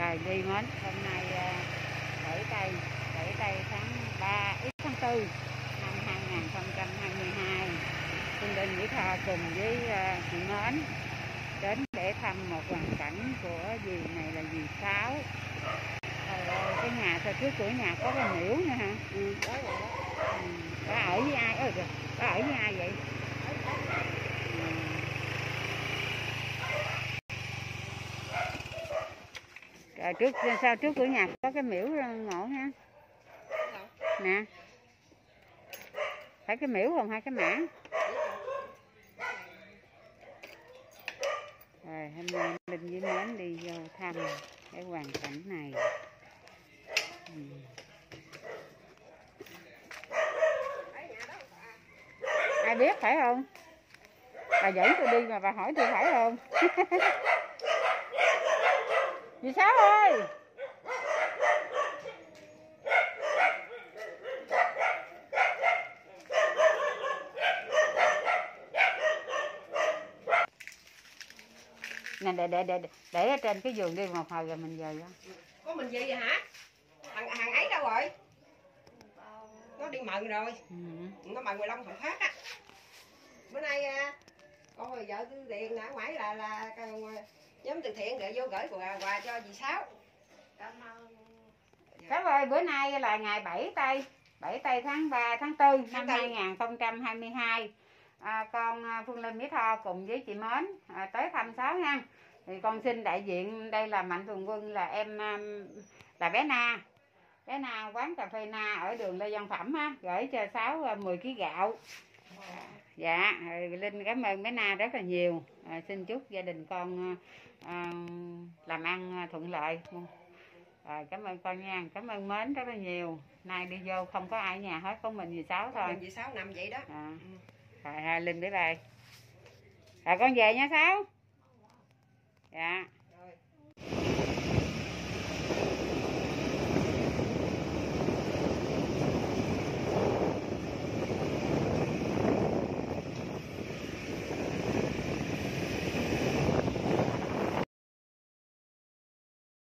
Rồi đi mến, hôm nay 7 tây tháng 3 tháng 4 năm 2022, Xuân Đinh Mỹ Tho cùng với chị Mến đến để thăm một hoàn cảnh của dì này là dì Sáu. Cái nhà trước cửa nhà có cái miễu nữa hả? Bà ở với ai? Bà ở với ai vậy? Rồi sau trước cửa nhà có cái miễu ngộ ha. Nè. Phải cái miễu không hay cái mã? Rồi hôm nay Linh với Mến đi vô thăm cái hoàn cảnh này. Ai biết phải không? Bà dẫn tôi đi mà bà hỏi tôi phải không? Dì Sáu ơi! Nè để ở trên cái giường đi một hồi rồi mình về đó. Có mình về vậy hả? Thằng ấy đâu rồi? Nó đi mần rồi. Nó mần Long Thằng Phát á. Bữa nay con vợ tôi điện ở ngoài là nhóm từ thiện để vô gửi quà cho dì Sáu. Cảm ơn. Sáu ơi, bữa nay là ngày 7 tây tháng 3 tháng 4 năm 2022. Con Phương Linh Mỹ Tho cùng với chị Mến tới thăm Sáu nha. Thì con xin đại diện đây là Mạnh Thường Quân, là em là bé Na. Bé Na quán cà phê Na ở đường Lê Văn Phẩm á, gửi cho Sáu 10 kg gạo. Dạ, Linh cảm ơn bé Na rất là nhiều. Xin chúc gia đình con làm ăn thuận lợi. Cảm ơn con nha, cảm ơn Mến rất là nhiều. Nay đi vô không có ai ở nhà hết, có mình dì Sáu thôi. Mình dì Sáu nằm vậy đó. Linh bye bye. Con về nha Sáu. Dạ.